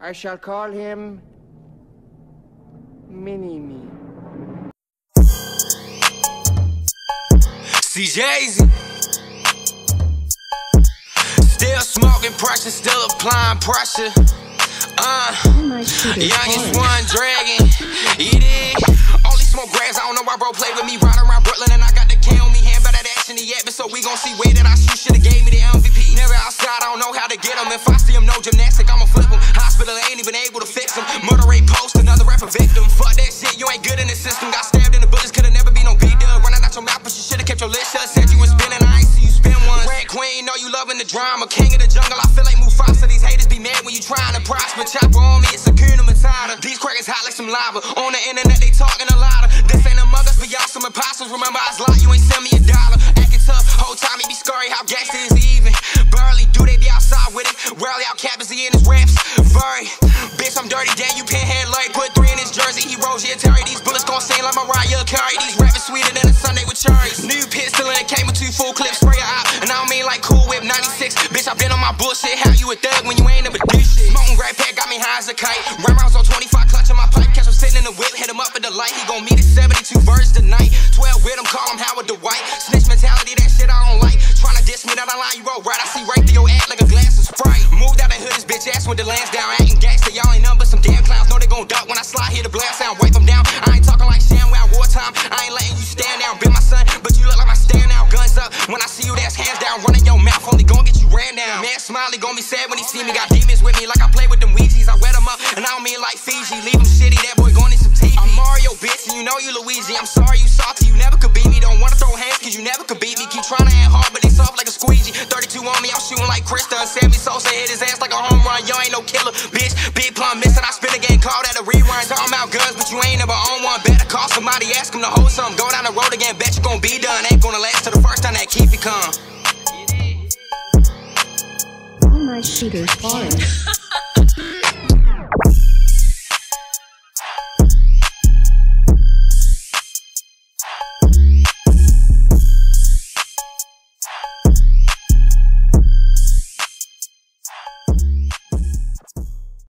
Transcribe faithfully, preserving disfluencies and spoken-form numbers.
I shall call him Mini-Me. Ceejayzi. Still smoking pressure, still applying pressure. Uh, youngest one dragging. Eat it. Only smoke grass, I don't know why bro play with me. Riding around Brooklyn and I got the K on me. Hand by that action he at me, so we gon' see way that I shoot. Shoulda gave me the M V P. Never outside, I don't know how to get him. If I see him, no gymnastic, I'ma flip him. Hospital ain't even able to fix him. Murder rate post, another rapper victim. Fuck that shit, you ain't good in the system. Got stabbed in the bullets, coulda never be no big deal. Running out your mouth, but you shoulda kept your lips shut. Said you was spinning, I ain't see you spin once. Red queen, know you loving the drama. King of the jungle, I feel like Mufasa. These haters be mad when you trying to prosper. Chopper on me, it's a Kuna Matata. These crackers hot like some lava. On the internet, they talking a lot of. This ain't among us, but y'all some imposters. Remember, I was like, you ain't send me a dollar. Acting tough, whole time he be scurry. How gangsta is he even? Barely do they be outside with it. Rarely out cap is he in his raps. Very. Bitch, I'm dirty, damn, you pinhead like. Put three in his jersey, he rolls, yeah, Terry. These bullets gon' sing like Mariah Carey. These rappers sweeter than a Sunday with cherries. New pistol and it came with two full clips. Spray her out, and I don't mean like Cool Whip ninety-six. Bitch, I been on my bullshit. How you a thug when you ain't never do shit? Smoking Grave Pack got me high as a kite. Ram rounds on twenty-five, clutching my pipe. Catch him sitting in the whip, hit him up at the light. He gon' meet his seventy-two birds tonight. twelve with him, call him Howard the White. Snitch mentality, that shit I don't like. Tryna diss me, that I lie, you roll right. I see right through your ass like a glass of Sprite. Moved out the hood, this bitch ass when the lands down. Acting gangsta, y'all ain't none but some damn clowns. Know they gon' duck when I slide, hear the blast sound, wipe them down. I ain't talking like ShamWow wartime. I ain't letting you stand down. Been my son, but you look like my stand now. Guns up, when I see you, that's hands down. Running your mouth, only gon' get you ran down. Man, Smiley gon' be sad when he see me. Got demons with me like I play with them Ouija's. I wet them up, and I don't mean like Fiji. Leave him shitty, that boy gon' need some T V. I'm Mario, bitch, and you know you Luigi. I'm sorry you salty, you never could beat me. Don't wanna throw hands, cause you never could beat me. Keep trying to add hard, but they soft like a squeegee. thirty-two on me, I'm shooting like Krista. Sammy Sosa hit his ass like a home run. You ain't no killer, bitch. Big plum missing, I spin a game called at a rerun. Talking about guns, but you ain't never own one. Better call somebody, ask him to hold something. Go down the road again, bet you gon' be done. Ain't gonna last till the first time that keep you come. All my shooters falling.